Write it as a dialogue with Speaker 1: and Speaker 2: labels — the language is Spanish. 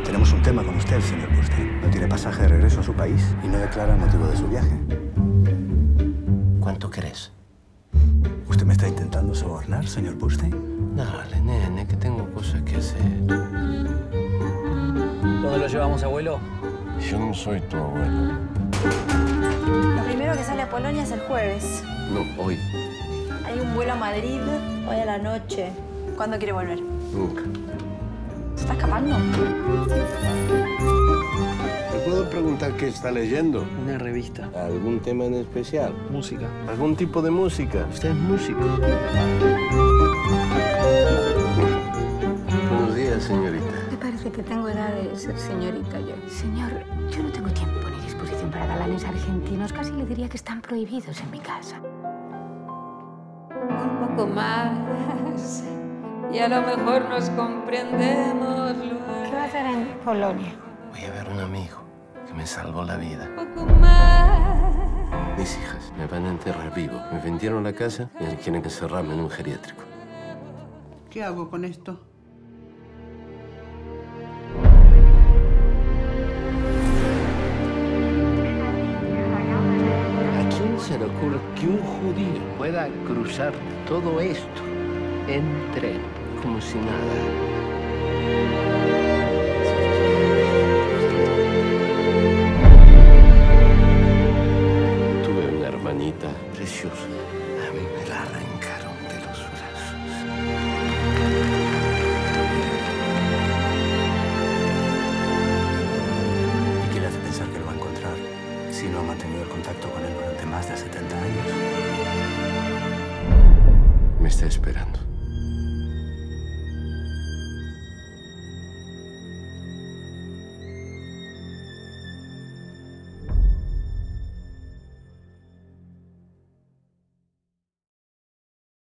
Speaker 1: Tenemos un tema con usted, señor Burstein. No tiene pasaje de regreso a su país y no declara el motivo de su viaje.
Speaker 2: ¿Cuánto querés?
Speaker 1: ¿Usted me está intentando sobornar, señor Burstein?
Speaker 2: Dale, nene, que tengo cosas que hacer.
Speaker 3: ¿Dónde lo llevamos, abuelo?
Speaker 2: Yo no soy tu abuelo.
Speaker 4: Lo primero que sale a Polonia es el jueves.
Speaker 2: No, hoy.
Speaker 4: Hay un vuelo a Madrid hoy a la noche. ¿Cuándo quiere volver?
Speaker 2: Nunca.
Speaker 4: ¿Se está escapando?
Speaker 2: ¿Te puedo preguntar qué está leyendo?
Speaker 3: Una revista.
Speaker 2: ¿Algún tema en especial?
Speaker 3: Música.
Speaker 2: ¿Algún tipo de música?
Speaker 3: Usted es músico.
Speaker 2: Buenos días, señorita.
Speaker 5: Me parece que tengo edad de ser señorita yo. Señor, yo no tengo tiempo ni disposición para galanes argentinos. Casi le diría que están prohibidos en mi casa.
Speaker 6: Un poco más y a lo mejor nos comprendemos luego.
Speaker 5: ¿Qué va a hacer en Polonia?
Speaker 2: Voy a ver a un amigo que me salvó la vida.
Speaker 6: Un poco más.
Speaker 2: Mis hijas me van a enterrar vivo. Me vendieron la casa y quieren encerrarme en un geriátrico.
Speaker 7: ¿Qué hago con esto?
Speaker 2: ¿A quién se le ocurre que un judío pueda cruzar todo esto en tren como si nada?